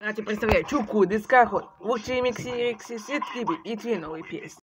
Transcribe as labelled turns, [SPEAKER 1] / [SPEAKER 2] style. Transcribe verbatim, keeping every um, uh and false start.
[SPEAKER 1] А ти представляю, чуку, дискахот, учи микси, рикси, сетки, и две новые песни.